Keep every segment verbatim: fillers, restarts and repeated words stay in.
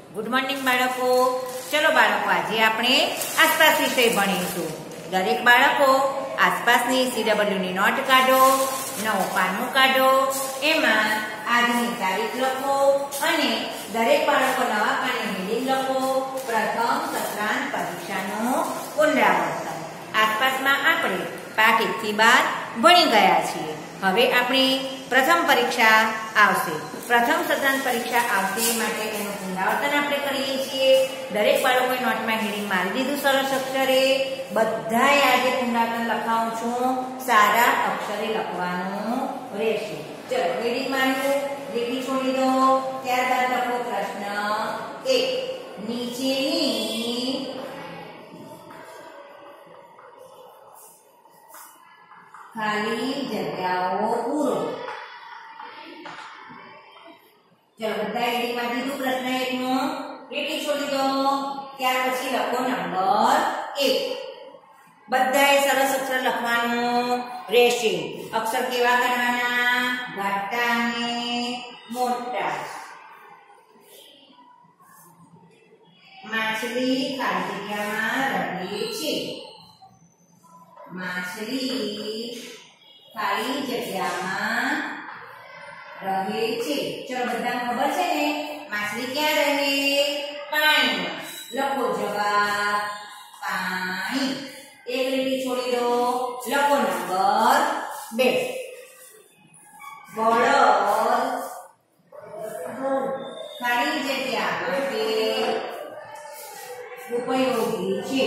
Good morning બાળકો. ચલો બાળકો, આજે આપણે આસપાસ વિષય ભણીશું. દરેક બાળકો આસપાસની સીડબલ્યુ ની નોટ કાઢો, નવું પાનું કાઢો, એમાં આજની તારીખ લખો અને દરેક બાળકો નવા પાને હેડિંગ લખો. પ્રથમ સત્રાંત પરીક્ષાનું પુનરાવર્તન. આસપાસમાં આપણે પાઠ એક થી બાર ભણી ગયા છીએ. હવે આપણી પ્રથમ પરીક્ષા આવશે. પ્રથમ સત્રાંત પરીક્ષા આવશે માટે એનું પુનરાવર્તન આપણે કરીએ છીએ. દરેક બાળકોએ નોટમાં હેડિંગ મારી દીધું સરસ અક્ષરે. બધાએ આજે પુનરાવર્તન લખાવું છું, સારા અક્ષરે લખવાનું રહેશે. ચલો, હેડિંગ માર્યું, લીટી છોડી દો. ત્યારબાદ લખો પ્રશ્ન એક. નીચેની ખાલી જગ્યાઓ પૂરો. ચલો, બધા હેડિંગ માં દીધું. પ્રશ્ન એક નું લીટી છોડી દો. ત્યાર પછી લખો નંબર એક. બધાએ સરસ અક્ષર લખવાનું રહેશે. અક્ષર કેવા કરવાના? ઘાટા અને મોટા. માછલી ખાલી જગ્યામાં રહે છે. માછલી ખાલી જગ્યામાં રહે છે. ચલો, બધાને ખબર છે ને માછલી ક્યાં રહે? પાણીમાં. લખો જવાબ પાણી. એક લીટી છોડી દો. લખો નંબર બે. બળદ ખાલી જગ્યા માટે ઉપયોગી છે.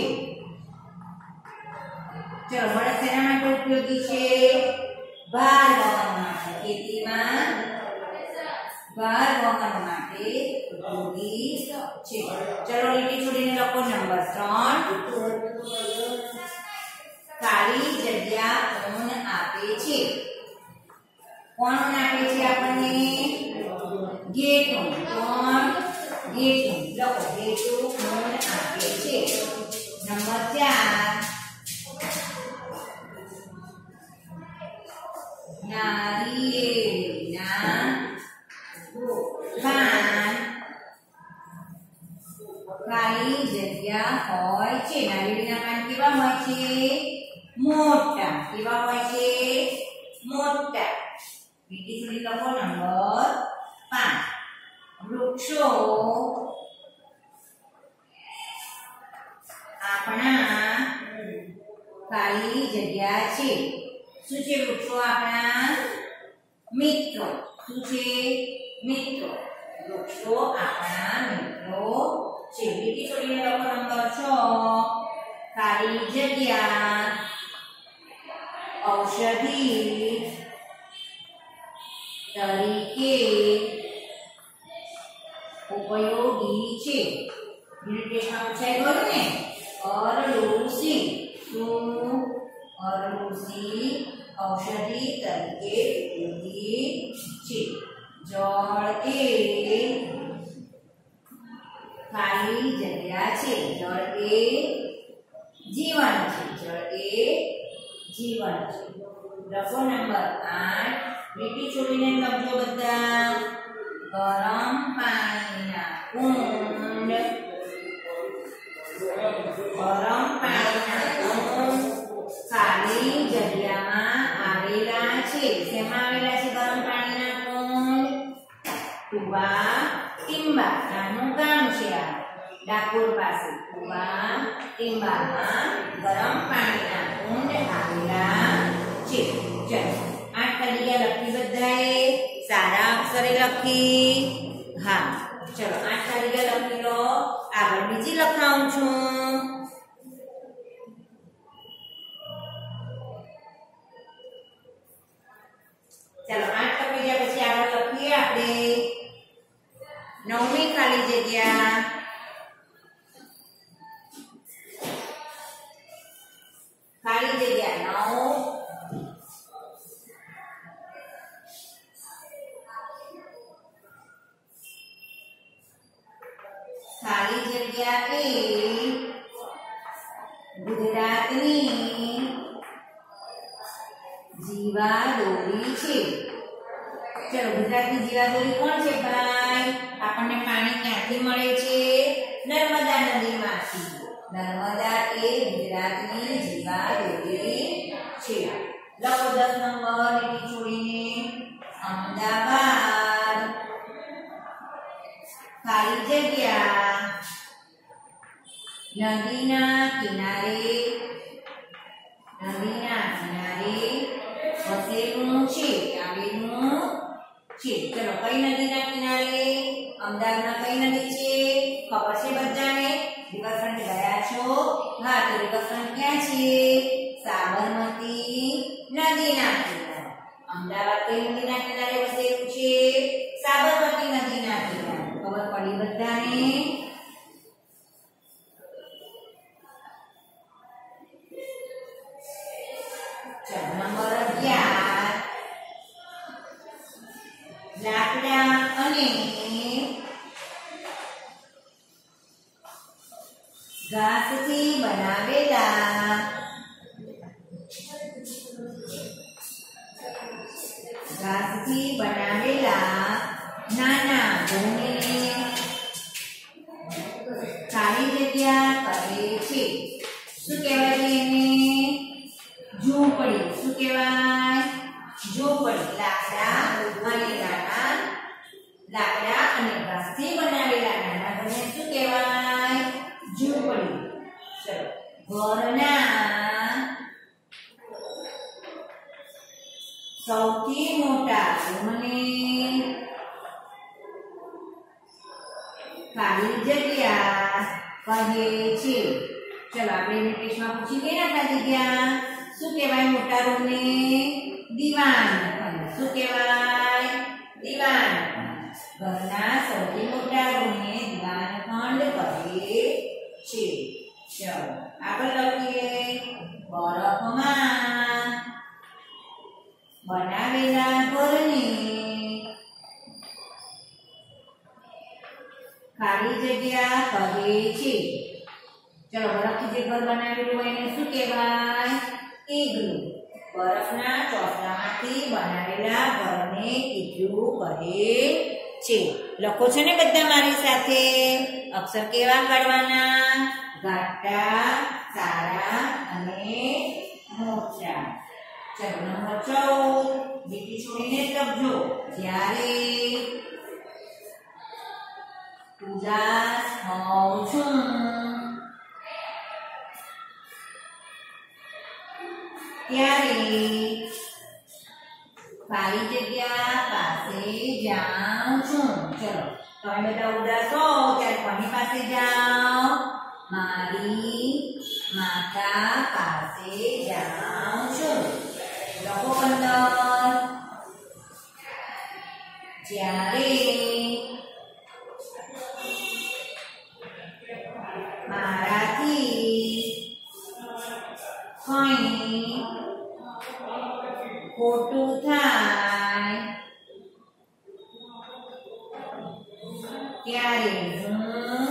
ચલો, બળદ શેના માટે ઉપયોગી છે? ભાર વહન માટે. ખેતીમાં ભાર વહન માટે ઉપયોગી છે. ચલો, લીટી છોડીને લખો નંબર ત્રણ. ખાલી જગ્યા કોણ આપે છે? કોણ આપે છે આપણને? ઘેટું. કોણ? ઘેટું. લખો ઘેટું કોણ આપે છે? નંબર ચાર. નારિયેળના પાન ખાલી જગ્યા હોય છે. નારિયેળના પાન કેવા હોય છે? મોટા. કેવા હોય છે? મોટા. લીટી છોડી લખો નંબર પાંચ. વૃક્ષો આપણા ખાલી જગ્યા છે. શું છે? વૃક્ષો આપણા મિત્રો. શું છે? મિત્રો. વૃક્ષો આપણા મિત્રો છે. લીટી છોડીને લખો નંબર છ. ખાલી જગ્યા ઔષધિ તરીકે ઉપયોગી છે. ટેસ્ટમાં પૂછાઈ ગયું ને? અરડુસી. શું? અરડુસી ઔષધિ તરીકે ઉપયોગી છે. જળ એ ખાલી જગ્યા છે. જળ એ જીવન છે. જળ એ જીવન છે. લખો નંબર આઠ. લીટી છોડીને લખજો બધા. ગરમ પાણીના કુંડ. ગરમ પાણીના કુંડ ખાલી જગ્યામાં આવેલા છે. શેમાં આવેલા છે ગરમ પાણીના કુંડ? કુવા ટીંબા. નાનું ગામ છે આ, ડાકોર પાસે. કુવા ટીંબામાં ગરમ પાણીના કુંડ આવેલા છે. ચલો, આઠ ખાલી જગ્યા લખી બધાએ? સારા અક્ષરે લખી? હા. ચલો, આઠ ખાલી જગ્યા લખી લો. આગળ બીજી લખાવું છું. ચાલો, આઠ લખી ગયા પછી આગળ લખીએ આપણે નવમી ખાલી જગ્યા. ખાલી જગ્યા નવ. ખાલી જગ્યા એ ગુજરાતની જીવાદોરી છે. ચલો, ગુજરાતની જીવાદોરી કોણ છે ભાઈ? આપણને પાણી ક્યાંથી મળે છે? નર્મદા એ ગુજરાતની જીવાદોરી છે. લખો દસ નંબર લીટી છોડીને અમદાવાદ ખાલી જગ્યા નદીના કિનારે નદીના કિનારે વસેલું છે આવેલું છે. ચલો કઈ નદીના કિનારે? અમદાવાદમાં કઈ નદી છે ખબર છે બધાને? રિવરફ્રન્ટ ગયા છો? હા, તો રિવરફ્રન્ટ ક્યાં છે? સાબરમતી નદીના કિનારે. અમદાવાદ કઈ નદીના કિનારે વસેલું છે? સાબરમતી નદીના કિનારે. ખબર પડી બધાને? નંબર અગિયાર લાકડા અને ઘાસથી બનાવેલા ઘાસથી બનાવેલા નાના ઘરને ખાલી જગ્યા કહે છે. શું કહેવાય એને? ઝૂંપડી. શું કહેવાય? ઝૂંપડી. લાકડા અને નાના લાકડા અને ઘાસથી બનાવેલા નાના ઘરને શું કહેવાય? ઝૂંપડી. ચલો ઘરના સૌથી મોટા રૂમને ખાલી જગ્યા કહે છે. ચલો આપણે એને ટેસ્ટમાં પૂછી ગઈ ને ખાલી જગ્યા શું કહેવાય? મોટા રૂમને દીવાન. શું કહેવાય? દીવાન. ઘરના સૌથી મોટા રૂમને દીવાન ખંડ કહે છે. ચલો આગળ લખીએ બરફમાં બનાવેલા ઘરને ખાલી જગ્યા કહે છે. ચલો બરફથી જે ઘર બનાવેલું હોય એને શું કહેવાય? ઇગ્લુ. બરફના ચોસલામાંથી બનાવેલા ઘરને ઇગ્લુ કહે છે. લખો છો ને બધા મારી સાથે? અક્ષર કેવા કાઢવાના? ઘાટા, સારા અને મોટા. ચલો નંબર ચૌદ લીટી છોડીને લખજો. જ્યારે ઉદાસ હોઉં છું ત્યારે ખાલી જગ્યા પાસે જાઉં છું. ચલો તમે બધા ઉદાસ હો ત્યારે કોની પાસે જાઓ? મારી માતા પાસે જાઉં છું. લખો પંદર જ્યારે મારાથી કંઈ ખોટું થાય ત્યારે હું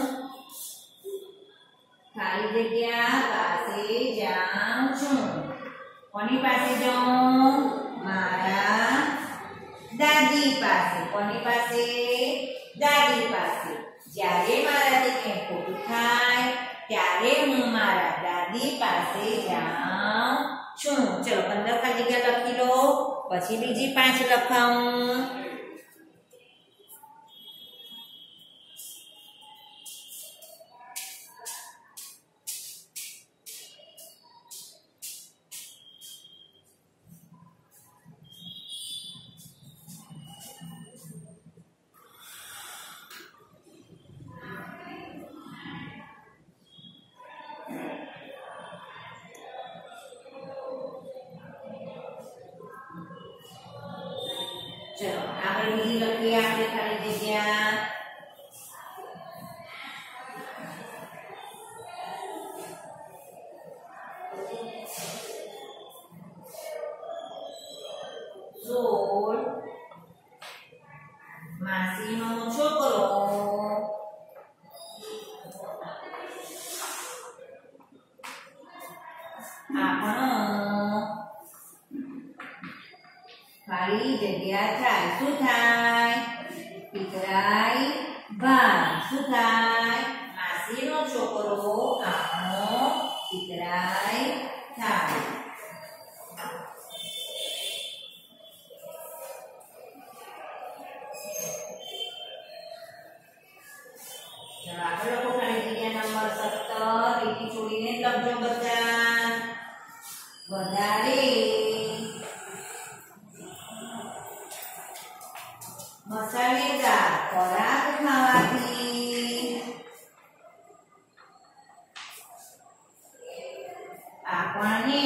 ખાલી જગ્યા પાસે જાઉં છું. કોની પાસે જાઉં? મારા દાદી પાસે. કોની પાસે? દાદી પાસે. જ્યારે મારાથી કંઈ ખોટું થાય ત્યારે હું મારા દાદી પાસે જાઉં છું. ચલો પંદર ખાલી જગ્યા લખી લો, પછી બીજી પાંચ લખાવું. ચલો આગળ બીજી લખીએ આપણે ખાલી જગ્યા. સોળ માસીનો છોકરો આપણો ખાલી જગ્યા થાય. શું થાય? પિતરાઈ ભાઈ. શું થાય? માસીનો છોકરો આપણો ચિતરાય થાય. ચલો આગળ લખો ખાલી જગ્યા નંબર સત્તર. લીટી છોડીને લખજો બધા. વધારે મસાલેદાર ખોરાક ખાવાથી આપણને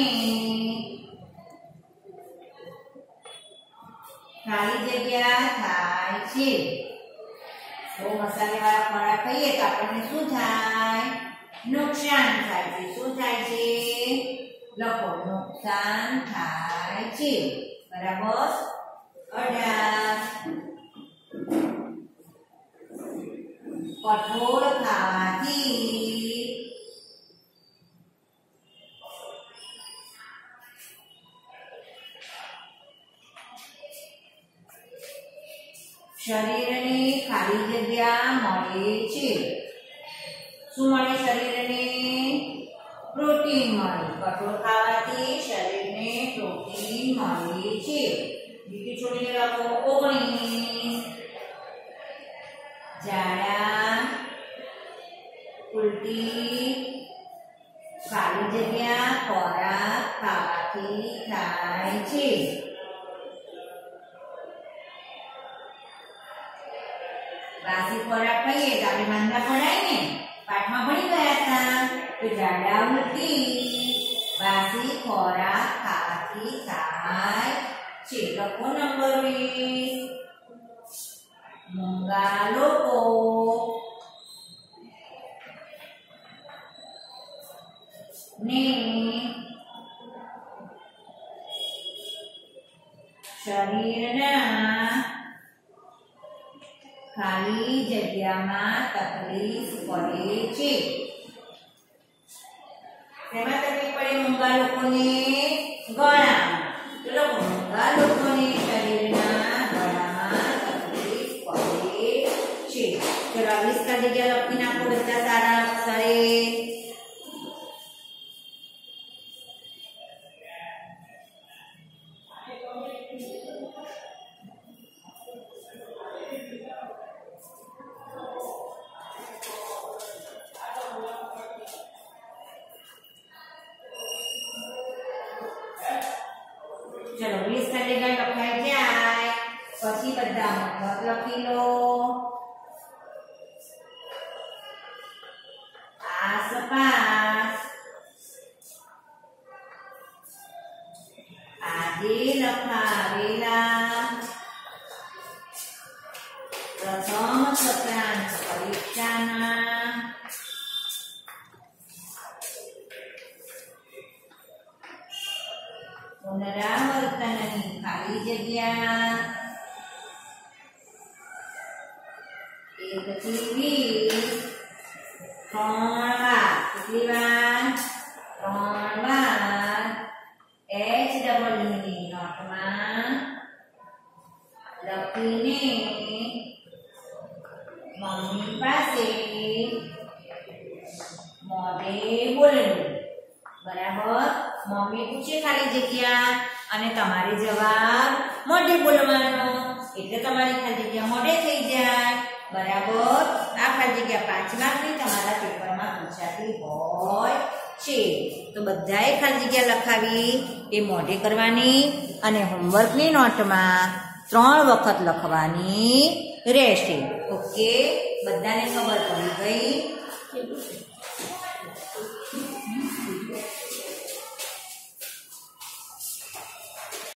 ખાલી જગ્યા થાય છે. બહુ મસાલેવાળા ખોરાક ખાઈએ તો આપણને શું થાય? નુકસાન થાય છે. શું થાય છે? લખો. નુકસાન થાય છે. બરાબર. અઢાર કઠોળ ખાવાથી શરીરને ખાલી જગ્યા મળે છે. શું મળે શરીરને? પ્રોટીન મળે. કઠોળ ખાવાથી શરીરને પ્રોટીન મળે છે. લીટી છોડીને લખો. ઓગણીસ ઝાડા ઉલટી ખાલી જગ્યા ખોરાક ખાવાથી થાય છે. બાસી ખોરાક ખાઈએ તો આપણે માંદા પડાય ને. પાઠમાં ભણી ગયા હતા તો ઝાડા ઉલટી બાસી ખોરાક ખાવાથી થાય છે. લખો નંબર વીસ. મૂંગા લોકો ને શરીરના ખાલી જગ્યામાં તકલીફ પડે છે. તેમાં તકલીફ પડે મૂંગા લોકોને? ગળામાં. ચલો મૂંગા લોકોને શરીરના ગળામાં તકલીફ પડે છે. ચલો આ વીસ ખાલી જગ્યા લખી નાખો બધા સારા અક્ષરે. ચલો વીસ ખાલી જગ્યા લખાઈ જાય પછી બધા મતલબ લખી લો. આસપાસ આજે લખાવેલા પ્રથમ સત્રાંશ પરીક્ષાના પુનરાવર્તનની ખાલી જગ્યા એક થી વીસ ત્રણ વાર. કેટલી વાર? ત્રણ વાર એચ ડબલ્યુની નોટમાં લખીને મમ્મી પાસે મોઢે બોલવું. બરાબર. મમ્મી પૂછે ખાલી જગ્યા અને તમારે જવાબ મોઢે બોલવાનો. એટલે તમારી ખાલી જગ્યા મોઢે થઈ જાય. બરાબર. આ ખાલી જગ્યા પાંચ માર્કની તમારા પેપરમાં પૂછાતી હોય છે. તો બધાએ ખાલી જગ્યા લખાવી એ મોઢે કરવાની અને હોમવર્કની નોટમાં ત્રણ વખત લખવાની રહેશે. ઓકે. બધાને ખબર પડી ગઈ?